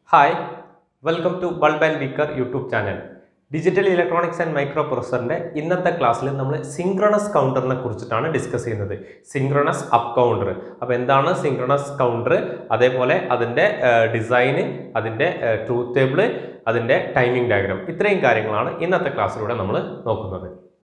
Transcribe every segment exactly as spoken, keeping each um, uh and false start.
Hi, welcome to Bulb and Beaker YouTube channel. Digital Electronics and Microprocessor ഇന്നത്തെ ക്ലാസ്സിൽ നമ്മൾ synchronous കൗണ്ടറിനെ കുറിച്ചിട്ടാണ് discuss ചെയ്യുന്നത്. Synchronous up counter. അപ്പോൾ എന്താണ് സിങ്ക്രണസ് കൗണ്ടർ? അതേപോലെ അതിന്റെ ഡിസൈൻ, അതിന്റെ ട്രൂത്ത് ടേബിൾ, അതിന്റെ ടൈമിംഗ് ഡയഗ്രാം, ഇത്രയും കാര്യങ്ങളാണ് ഇന്നത്തെ ക്ലാസ്സിലൂടെ നമ്മൾ നോക്കുന്നത്.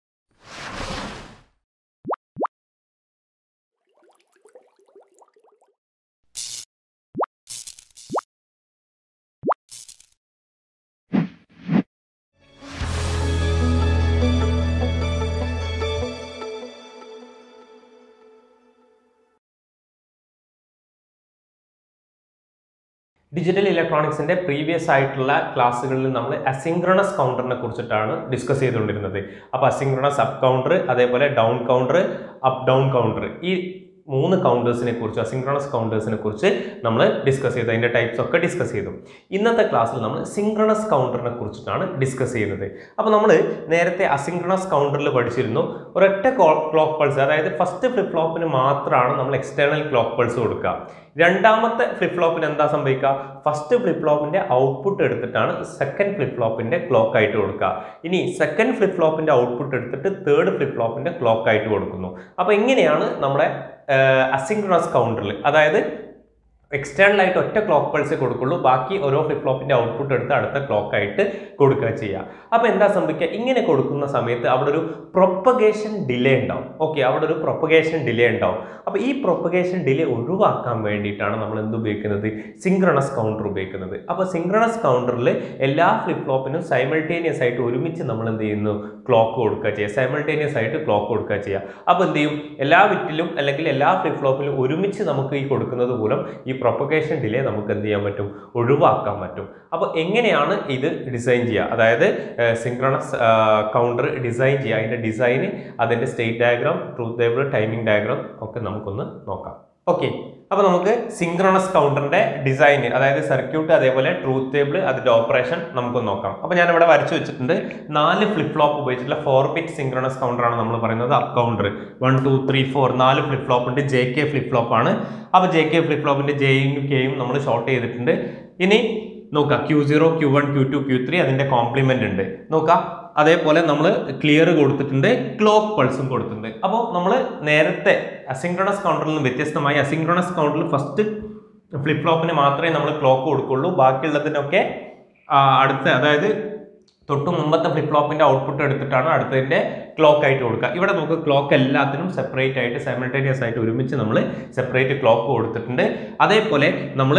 ഡിജിറ്റൽ ഇലക്ട്രോണിക്സിന്റെ പ്രീവിയസ് ആയിട്ടുള്ള ക്ലാസ്സുകളിൽ നമ്മൾ അസിങ്ക്രണസ് കൗണ്ടറിനെ കുറിച്ചിട്ടാണ് ഡിസ്കസ് ചെയ്തുകൊണ്ടിരുന്നത്. അപ്പോൾ അസിങ്ക്രണസ് അപ്പ് കൗണ്ടർ, അതേപോലെ down counter, up down counter, ഈ മൂന്ന് കൗണ്ടേഴ്സിനെ കുറിച്ച് അസിങ്ക്രണസ് കൗണ്ടേഴ്സിനെ കുറിച്ച് നമ്മൾ ഡിസ്കസ് ചെയ്തു. അതിൻ്റെ ടൈപ്സ് ഒക്കെ ഡിസ്കസ് ചെയ്തു. ഇന്നത്തെ ക്ലാസ്സിൽ നമ്മൾ സിങ്ക്രണസ് കൗണ്ടറിനെ കുറിച്ചിട്ടാണ് ഡിസ്കസ് ചെയ്യുന്നത്. അപ്പോൾ നമ്മൾ നേരത്തെ അസിങ്ക്രണസ് കൗണ്ടറിൽ പഠിച്ചിരുന്നു ഒരൊറ്റ ക്ലോക്ക് പൾസ്, അതായത് ഫസ്റ്റ് ഫ്ലിപ്പ് ഫ്ലോപ്പിന് മാത്രമാണ് നമ്മൾ എക്സ്റ്റേണൽ ക്ലോക്ക് പൾസ് കൊടുക്കുക. രണ്ടാമത്തെ ഫ്ലിപ്പ് ഫ്ലോപ്പിന് എന്താ സംഭവിക്കുക? ഫസ്റ്റ് ഫ്ലിപ്പ് ഫ്ലോപ്പിന്റെ ഔട്ട്പുട്ട് എടുത്തിട്ടാണ് സെക്കൻഡ് ഫ്ലിപ്പ് ഫ്ലോപ്പിന്റെ ക്ലോക്ക് ആയിട്ട് കൊടുക്കുക. ഇനി സെക്കൻഡ് ഫ്ലിപ്പ് ഫ്ലോപ്പിന്റെ ഔട്ട്പുട്ട് എടുത്തിട്ട് തേർഡ് ഫ്ലിപ്പ് ഫ്ലോപ്പിന്റെ ക്ലോക്ക് ആയിട്ട് കൊടുക്കുന്നു. അപ്പോൾ ഇങ്ങനെയാണ് നമ്മുടെ അസിങ്ക്രണസ് കൗണ്ടറിൽ, അതായത് എക്സ്റ്റേണൽ ആയിട്ട് ഒറ്റ ക്ലോക്ക് പൾസേ കൊടുക്കുള്ളൂ, ബാക്കി ഓരോ ഫ്ലിപ്പ് ഫ്ലോപ്പിന്റെ ഔട്ട്പുട്ട് എടുത്ത് അടുത്ത ക്ലോക്ക് ആയിട്ട് കൊടുക്കുക ചെയ്യുക. അപ്പോൾ എന്താ സംഭവിക്കുക? ഇങ്ങനെ കൊടുക്കുന്ന സമയത്ത് അവിടെ ഒരു പ്രൊപ്പഗേഷൻ ഡിലേ ഉണ്ടാവും. ഓക്കെ, അവിടെ ഒരു പ്രൊപ്പഗേഷൻ ഡിലേ ഉണ്ടാവും. അപ്പോൾ ഈ പ്രൊപ്പഗേഷൻ ഡിലേ ഒഴിവാക്കാൻ വേണ്ടിയിട്ടാണ് നമ്മൾ എന്ത് ഉപയോഗിക്കുന്നത്? സിങ്ക്രണസ് കൗണ്ടർ ഉപയോഗിക്കുന്നത്. അപ്പോൾ സിങ്ക്രണസ് കൗണ്ടറിൽ എല്ലാ ഫ്ലിപ്പ് ഫ്ലോപ്പിനും സൈമൾട്ടേനിയസ് ആയിട്ട് ഒരുമിച്ച് നമ്മൾ എന്ത് ചെയ്യുന്നു? ക്ലോക്ക് കൊടുക്കുക ചെയ്യുക, സൈമൾട്ടേനിയസ് ആയിട്ട് ക്ലോക്ക് കൊടുക്കുക ചെയ്യുക. അപ്പോൾ എന്ത് ചെയ്യും? എല്ലാ ബിറ്റിലും അല്ലെങ്കിൽ എല്ലാ ഫ്ലിപ്പ് ഫ്ലോപ്പിലും ഒരുമിച്ച് നമുക്ക് ഈ കൊടുക്കുന്നത് മൂലം ഈ പ്രൊപ്പഗേഷൻ ഡിലേ നമുക്ക് എന്ത് ചെയ്യാൻ പറ്റും? ഒഴിവാക്കാൻ പറ്റും. അപ്പോൾ എങ്ങനെയാണ് ഇത് ഡിസൈൻ ചെയ്യുക? അതായത് സിങ്ക്രണസ് കൗണ്ടർ ഡിസൈൻ ചെയ്യുക, അതിൻ്റെ ഡിസൈന്, അതിൻ്റെ state diagram, truth table, timing diagram ഒക്കെ നമുക്കൊന്ന് നോക്കാം. ഓക്കെ, അപ്പോൾ നമുക്ക് സിങ്ക്രണസ് കൗണ്ടറിന്റെ ഡിസൈൻ, അതായത് സർക്യൂട്ട്, അതേപോലെ ട്രൂത്ത് ടേബിൾ, അതിന്റെ ഓപ്പറേഷൻ നമുക്കൊന്ന് നോക്കാം. അപ്പോൾ ഞാൻ ഇവിടെ വരച്ചു വെച്ചിട്ടുണ്ട്. നാല് ഫ്ലിപ്പ് ഫ്ലോപ്പ് ഉപയോഗിച്ചിട്ടുള്ള ഫോർ ബിറ്റ് സിങ്ക്രണസ് കൗണ്ടർ ആണ് നമ്മൾ പറയുന്നത് up counter. One two three four നാല് ഫ്ലിപ്പ് ഫ്ലോപ്പിന്റെ ജെ കെ ഫ്ലിപ്പ് ഫ്ലോപ്പ് ആണ്. അപ്പോൾ ജെ കെ ഫ്ലിപ്പ് ഫ്ലോപ്പിന്റെ ജെയും കെയും നമ്മൾ ഷോർട്ട് ചെയ്തിട്ടുണ്ട്. ഇനി നോക്കാം, Q zero, Q one, Q two, Q three, അതിന്റെ കോംപ്ലിമെന്റ് ഉണ്ട് നോക്കാം. അതേപോലെ നമ്മൾ ക്ലിയർ കൊടുത്തിട്ടുണ്ട്, ക്ലോക്ക് പൾസും കൊടുത്തിട്ടുണ്ട്. അപ്പോൾ നമ്മൾ നേരത്തെ അസിങ്ക്രണസ് കൗണ്ടറിൽ നിന്ന് വ്യത്യസ്തമായി അസിങ്ക്രണസ് കൗണ്ടറിൽ ഫസ്റ്റ് ഫ്ലിപ്പ് ഫ്ലോപ്പിന് മാത്രമേ നമ്മൾ ക്ലോക്ക് കൊടുക്കുള്ളൂ, ബാക്കിയുള്ളതിനൊക്കെ അടുത്ത, അതായത് തൊട്ട് മുമ്പത്തെ ഫ്ലിപ്പ് ഫ്ലോപ്പിന്റെ ഔട്ട്പുട്ട് എടുത്തിട്ടാണ് അടുത്തതിന്റെ ക്ലോക്ക് ആയിട്ട് കൊടുക്കുക. ഇവിടെ നമുക്ക് ക്ലോക്ക് എല്ലാത്തിനും സെപ്പറേറ്റ് ആയിട്ട് സൈമൾട്ടേനിയസ് ആയിട്ട് ഒരുമിച്ച് നമ്മൾ സെപ്പറേറ്റ് ക്ലോക്ക് കൊടുത്തിട്ടുണ്ട്. അതേപോലെ നമ്മൾ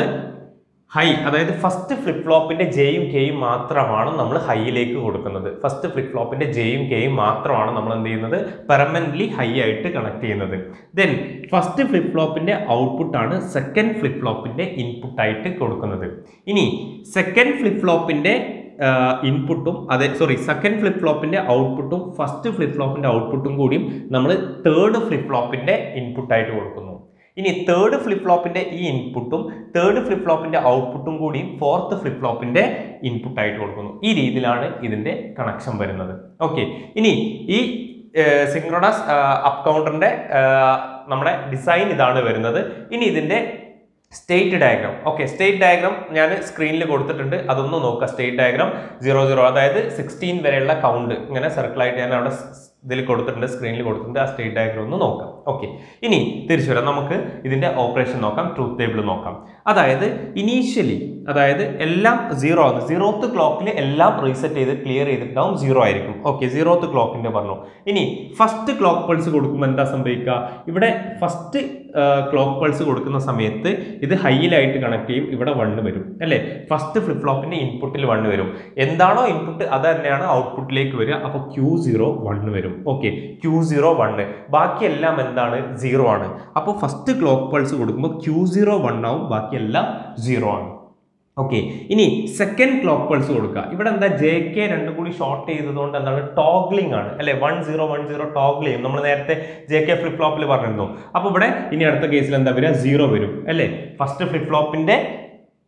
ഹൈ, അതായത് ഫസ്റ്റ് ഫ്ലിപ്പ് ഫ്ലോപ്പിന്റെ ജെയും കെയും മാത്രമാണ് നമ്മൾ ഹൈയിലേക്ക് കൊടുക്കുന്നത്. ഫസ്റ്റ് ഫ്ലിപ്പ് ഫ്ലോപ്പിന്റെ ജെയും കെയും മാത്രമാണ് നമ്മൾ എന്ത് ചെയ്യുന്നത്? പെർമനന്റ്ലി ഹൈ ആയിട്ട് കണക്ട് ചെയ്യുന്നത്. ദെൻ ഫസ്റ്റ് ഫ്ലിപ്പ് ഫ്ലോപ്പിന്റെ ഔട്ട്പുട്ട് ആണ് സെക്കൻഡ് ഫ്ലിപ്പ് ഫ്ലോപ്പിന്റെ ഇൻപുട്ട് ആയിട്ട് കൊടുക്കുന്നത്. ഇനി സെക്കൻഡ് ഫ്ലിപ്പ് ഫ്ലോപ്പിന്റെ ഇൻപുട്ടും അതെ സോറി സെക്കൻഡ് ഫ്ലിപ്പ് ഫ്ലോപ്പിന്റെ ഔട്ട്പുട്ടും ഫസ്റ്റ് ഫ്ലിപ്പ് ഫ്ലോപ്പിന്റെ ഔട്ട്പുട്ടും കൂടിയും നമ്മൾ തേർഡ് ഫ്ലിപ്പ് ഫ്ലോപ്പിന്റെ ഇൻപുട്ട് ആയിട്ട് കൊടുക്കുന്നു. ഇനി തേർഡ് ഫ്ലിപ്പ് ഫ്ലോപ്പിന്റെ ഈ ഇൻപുട്ടും തേർഡ് ഫ്ലിപ്പ് ഫ്ലോപ്പിന്റെ ഔട്ട്പുട്ടും കൂടിയും ഫോർത്ത് ഫ്ലിപ്പ് ഫ്ലോപ്പിന്റെ ഇൻപുട്ട് ആയിട്ട് കൊടുക്കുന്നു. ഈ രീതിയിലാണ് ഇതിന്റെ കണക്ഷൻ വരുന്നത്. ഓക്കെ, ഇനി ഈ സിങ്ക്രണസ് അപ്പ് കൗണ്ടറിന്റെ നമ്മുടെ ഡിസൈൻ ഇതാണ് വരുന്നത്. ഇനി ഇതിന്റെ state diagram, okay, state diagram ഞാൻ സ്ക്രീനിൽ കൊടുത്തിട്ടുണ്ട്, അതൊന്ന് നോക്കുക. സ്റ്റേറ്റ് ഡയഗ്രാം സീറോ സീറോ, അതായത് സിക്സ്റ്റീൻ വരെയുള്ള കൗണ്ട് ഇങ്ങനെ സർക്കിളായിട്ട് ഞാൻ അവിടെ ഇതിൽ കൊടുത്തിട്ടുണ്ട്, സ്ക്രീനിൽ കൊടുത്തിട്ടുണ്ട്. ആ സ്റ്റേറ്റ് ഡയഗ്രാം ഒന്ന് നോക്കാം. ഓക്കെ, ഇനി തിരിച്ചു വരാം, നമുക്ക് ഇതിന്റെ ഓപ്പറേഷൻ നോക്കാം, ട്രൂത്ത് ടേബിൾ നോക്കാം. അതായത് ഇനീഷ്യലി, അതായത് എല്ലാം സീറോ ആണ്. സീറോത്ത് ക്ലോക്കിൽ എല്ലാം റീസെറ്റ് ചെയ്ത് ക്ലിയർ ചെയ്തിട്ടാവും സീറോ ആയിരിക്കും. ഓക്കെ, സീറോത്ത് ക്ലോക്കിന്റെ പറഞ്ഞു. ഇനി ഫസ്റ്റ് ക്ലോക്ക് പൾസ് കൊടുക്കുമ്പോൾ എന്താ സംഭവിക്കുക? ഇവിടെ ഫസ്റ്റ് ക്ലോക്ക് പൾസ് കൊടുക്കുന്ന സമയത്ത് ഇത് ഹൈയിലായിട്ട് കണക്ട് ചെയ്യും, ഇവിടെ വണ്ണ് വരും അല്ലേ? ഫസ്റ്റ് ഫ്ലിപ്പ് ഫ്ലോപ്പിന്റെ ഇൻപുട്ടിൽ വണ്ണ് വരും. എന്താണോ ഇൻപുട്ട് അത് തന്നെയാണ് ഔട്ട്പുട്ടിലേക്ക് വരിക. അപ്പോൾ ക്യൂ സീറോ വണ്ണ് വരും. ഓക്കെ, ക്യൂ സീറോ വണ്ണ്, ബാക്കിയെല്ലാം എന്താണ്? സീറോ ആണ്. അപ്പോൾ ഫസ്റ്റ് ക്ലോക്ക് പൾസ് കൊടുക്കുമ്പോൾ ക്യൂ സീറോ വൺ ആവും, ബാക്കിയെല്ലാം സീറോ ആണ്. ഓക്കെ, ഇനി സെക്കൻഡ് ക്ലോക്ക് പൾസ് കൊടുക്കുക. ഇവിടെ എന്താ? ജെ കെ രണ്ടും കൂടി ഷോർട്ട് ചെയ്തതുകൊണ്ട് എന്താണ്? ടോഗ്ലിംഗ് ആണ് അല്ലെ? One zero one zero toggle ചെയ്യും. നമ്മൾ നേരത്തെ ജെ കെ ഫ്ലിപ്പ് ഫ്ലോപ്പിൽ പറഞ്ഞിരുന്നു. അപ്പോൾ ഇവിടെ ഇനി അടുത്ത കേസിൽ എന്താ വരിക? സീറോ വരും അല്ലേ? ഫസ്റ്റ് ഫ്ലിപ്പ് ഫ്ലോപ്പിന്റെ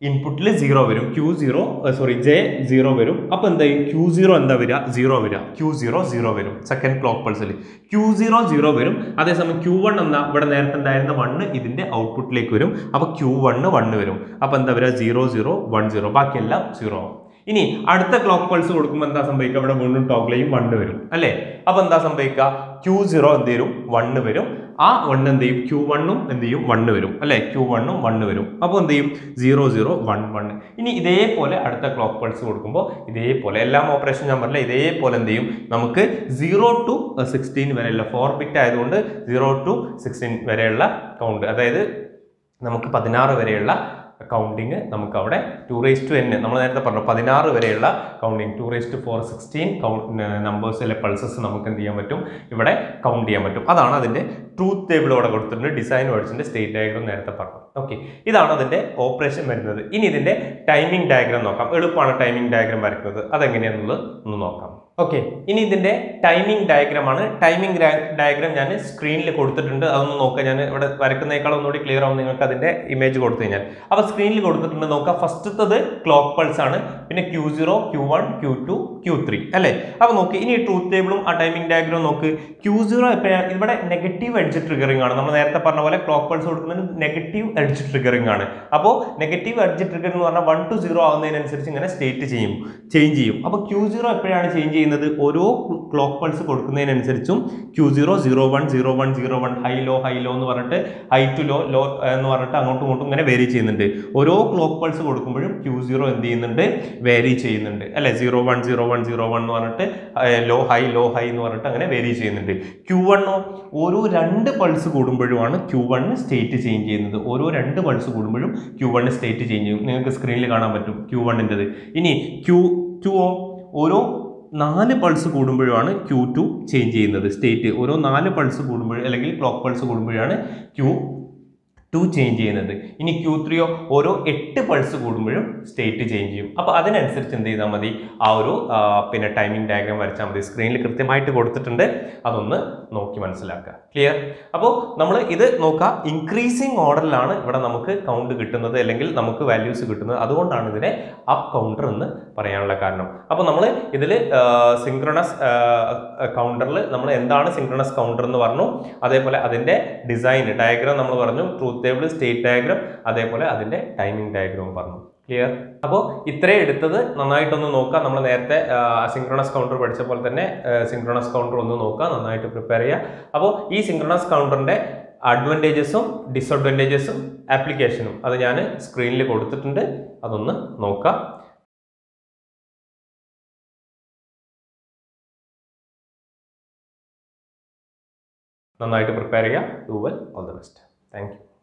ഇൻപുട്ടിൽ സീറോ വരും, Q zero sorry J zero വരും. അപ്പോൾ എന്താ ക്യൂ സീറോ എന്താ വരിക, സീറോ വരിക, ക്യൂ സീറോ സീറോ വരും സെക്കൻഡ് ക്ലോക്ക് പൾസിൽ. ക്യൂ സീറോ സീറോ വരും. അതേസമയം ക്യൂ വൺ എന്നാ ഇവിടെ നേരത്തെ ഉണ്ടായിരുന്ന വണ്ണ് ഇതിന്റെ ഔട്ട്പുട്ടിലേക്ക് വരും. അപ്പോൾ ക്യൂ വണ്ണ് വണ്ണ് വരും. അപ്പോൾ എന്താ വരിക, സീറോ സീറോ വൺ സീറോ, ബാക്കിയെല്ലാം സീറോ ആവും. ഇനി അടുത്ത ക്ലോക്ക് പൾസ് കൊടുക്കുമ്പോൾ എന്താ സംഭവിക്കുക, ഇവിടെ വീണ്ടും ടോഗിളെയും വണ്ണ് വരും അല്ലേ. അപ്പോൾ എന്താ സംഭവിക്കുക, ക്യൂ സീറോ എന്ത് വരും, വണ്ണ് വരും. ആ വണ്ണ് എന്ത് ചെയ്യും, ക്യൂ വണ്ണും എന്ത് ചെയ്യും, വണ്ണ് വരും അല്ലേ. ക്യൂ വണ്ണും വണ്ണ് വരും. അപ്പോൾ എന്ത് ചെയ്യും, സീറോ സീറോ വൺ വൺ. ഇനി ഇതേപോലെ അടുത്ത ക്ലോക്ക് പൾസ് കൊടുക്കുമ്പോൾ ഇതേപോലെ എല്ലാം ഓപ്പറേഷൻ ഞാൻ പറഞ്ഞില്ല, ഇതേപോലെ എന്ത് ചെയ്യും, നമുക്ക് സീറോ ടു സിക്സ്റ്റീൻ വരെയുള്ള ഫോർ ബിറ്റ് ആയതുകൊണ്ട് സീറോ ടു സിക്സ്റ്റീൻ വരെയുള്ള കൗണ്ട്, അതായത് നമുക്ക് പതിനാറ് വരെയുള്ള കൗണ്ടിങ് നമുക്ക് അവിടെ ടു റേസ് ടു എൻ നമ്മൾ നേരത്തെ പറഞ്ഞു പതിനാറ് വരെയുള്ള counting two raise to four sixteen count നമ്പേഴ്സിലെ പൾസസ് നമുക്ക് എന്ത് ചെയ്യാൻ പറ്റും, ഇവിടെ കൗണ്ട് ചെയ്യാൻ പറ്റും. അതാണ് അതിൻ്റെ ട്രൂത്ത് ടേബിൾ ഇവിടെ കൊടുത്തിട്ടുണ്ട്. ഡിസൈൻ വേർഡ്സിൻ്റെ സ്റ്റേറ്റ് ഡയഗ്രാം നേരത്തെ പറഞ്ഞു. ഓക്കെ, ഇതാണ് അതിൻ്റെ ഓപ്പറേഷൻ വരുന്നത്. ഇനി ഇതിൻ്റെ ടൈമിംഗ് ഡയഗ്രാം നോക്കാം. എളുപ്പമാണ് ടൈമിംഗ് ഡയഗ്രാം വരയ്ക്കുന്നത്. അതെങ്ങനെയാണെന്നുള്ളത് ഒന്ന് നോക്കാം. ഓക്കെ, ഇനി ഇതിൻ്റെ ടൈമിംഗ് ഡയഗ്രാം ആണ്. ടൈമിംഗ് ഡയഗ്രാം ഞാൻ സ്ക്രീനിൽ കൊടുത്തിട്ടുണ്ട്. അതൊന്ന് നോക്കാം. ഞാൻ ഇവിടെ വരയ്ക്കുന്നേക്കാൾ ഒന്നുകൂടി ക്ലിയർ ആവും നിങ്ങൾക്ക് അതിൻ്റെ ഇമേജ് കൊടുത്തു കഴിഞ്ഞാൽ. അപ്പോൾ സ്ക്രീനിൽ കൊടുത്തിട്ടുണ്ട് നോക്കാം. ഫസ്റ്റത്തത് ക്ലോക്ക് പൾസ് ആണ്, പിന്നെ Q zero, Q one, Q two, Q three അല്ലേ. അപ്പോൾ നോക്കി, ഇനി ട്രൂത്ത് ടേബിളും ആ ടൈമിംഗ് ഡയഗ്രാം നോക്ക്. ക്യൂ സീറോ എപ്പോഴാണ്, ഇവിടെ നെഗറ്റീവ് എഡ്ജ് ട്രിഗറിംഗ് ആണ്. നമ്മൾ നേരത്തെ പറഞ്ഞ പോലെ ക്ലോക്ക് പൾസ് കൊടുക്കുന്നത് നെഗറ്റീവ് എഡ്ജ് ട്രിഗറിംഗ് ആണ്. അപ്പോൾ നെഗറ്റീവ് എഡ്ജ് ട്രിഗർ എന്ന് പറഞ്ഞാൽ വൺ ടു സീറോ ആവുന്നതിനനുസരിച്ച് ഇങ്ങനെ സ്റ്റേറ്റ് ചെയ്യും ചേഞ്ച് ചെയ്യും. അപ്പോൾ ക്യൂ സീറോ എപ്പോഴാണ് ചേഞ്ച് ചെയ്യുന്നത്, ഓരോ ക്ലോക്ക് പൾസ് കൊടുക്കുന്നതിനനുസരിച്ചും Q zero zero one zero one zero one high low high low എന്ന് പറഞ്ഞിട്ട് ഹൈ ടു ലോ ലോ എന്ന് പറഞ്ഞിട്ട് അങ്ങോട്ടും ഇങ്ങോട്ടും ഇങ്ങനെ വേരി ചെയ്യുന്നുണ്ട്. ഓരോ ക്ലോക്ക് പൾസ് കൊടുക്കുമ്പോഴും ക്യൂ സീറോ എന്ത് ചെയ്യുന്നുണ്ട്, വേരി ചെയ്യുന്നുണ്ട് അല്ലെ. Zero one zero one zero one എന്ന് പറഞ്ഞിട്ട് ലോ ഹൈ ലോ ഹൈ എന്ന് പറഞ്ഞിട്ട് അങ്ങനെ വേരി ചെയ്യുന്നുണ്ട്. ക്യൂ വണ്ണോ ഓരോ രണ്ട് പൾസ് കൂടുമ്പോഴുമാണ് ക്യൂ വണ്ണ് സ്റ്റേറ്റ് ചേഞ്ച് ചെയ്യുന്നത്. ഓരോ രണ്ട് പൾസ് കൂടുമ്പോഴും ക്യൂ വണ്ണ് സ്റ്റേറ്റ് ചേഞ്ച് ചെയ്യും. നിങ്ങൾക്ക് സ്ക്രീനിൽ കാണാൻ പറ്റും ക്യൂ വണ്ണിൻ്റെത്. ഇനി ക്യൂ ടു ഓരോ നാല് പൾസ് കൂടുമ്പോഴാണ് ക്യൂ ടു ചേഞ്ച് ചെയ്യുന്നത് സ്റ്റേറ്റ്. ഓരോ നാല് പൾസ് കൂടുമ്പോഴും അല്ലെങ്കിൽ ക്ലോക്ക് പൾസ് കൂടുമ്പോഴാണ് ക്യൂ ടു ചേഞ്ച് ചെയ്യുന്നത്. ഇനി ക്യൂ ത്രീയോ ഓരോ എട്ട് പൾസ് കൂടുമ്പോഴും സ്റ്റേറ്റ് ചേഞ്ച് ചെയ്യും. അപ്പോൾ അതിനനുസരിച്ച് എന്ത് ചെയ്താൽ മതി, ആ ഒരു പിന്നെ ടൈമിംഗ് ഡയഗ്രാം വരച്ചാൽ മതി. സ്ക്രീനിൽ കൃത്യമായിട്ട് കൊടുത്തിട്ടുണ്ട്, അതൊന്ന് നോക്കി മനസ്സിലാക്കുക. ക്ലിയർ? അപ്പോൾ നമ്മൾ ഇത് നോക്കുക, ഇൻക്രീസിങ് ഓർഡറിലാണ് ഇവിടെ നമുക്ക് കൗണ്ട് കിട്ടുന്നത് അല്ലെങ്കിൽ നമുക്ക് വാല്യൂസ് കിട്ടുന്നത്. അതുകൊണ്ടാണ് ഇതിനെ അപ്പ് കൗണ്ടർ എന്ന് പറയാനുള്ള കാരണം. അപ്പോൾ നമ്മൾ ഇതിൽ സിങ്ക്രണസ് കൗണ്ടറിൽ നമ്മൾ എന്താണ് സിങ്ക്രണസ് കൗണ്ടർ എന്ന് പറഞ്ഞു, അതേപോലെ അതിൻ്റെ ഡിസൈൻ ഡയഗ്രാം നമ്മൾ പറഞ്ഞു, ട്രൂത്ത് ടേബിൾ, സ്റ്റേറ്റ് ഡയഗ്രാം, അതേപോലെ അതിൻ്റെ ടൈമിംഗ് ഡയഗ്രാം പറഞ്ഞു. ക്ലിയർ? അപ്പോൾ ഇത്രയും എടുത്തത് നന്നായിട്ടൊന്ന് നോക്കുക. നമ്മൾ നേരത്തെ സിങ്ക്രണസ് കൗണ്ടർ പഠിച്ച പോലെ തന്നെ സിങ്ക്രണസ് കൗണ്ടർ ഒന്ന് നോക്കുക, നന്നായിട്ട് പ്രിപ്പയർ ചെയ്യുക. അപ്പോൾ ഈ സിങ്ക്രണസ് കൗണ്ടറിൻ്റെ അഡ്വാൻറ്റേജസും ഡിസഡ്വാൻറ്റേജസും ആപ്ലിക്കേഷനും അത് ഞാൻ സ്ക്രീനിൽ കൊടുത്തിട്ടുണ്ട്, അതൊന്ന് നോക്കുക. നന്നായിട്ട് പ്രിപ്പയർ ചെയ്യുക. Do well, all the best. Thank U.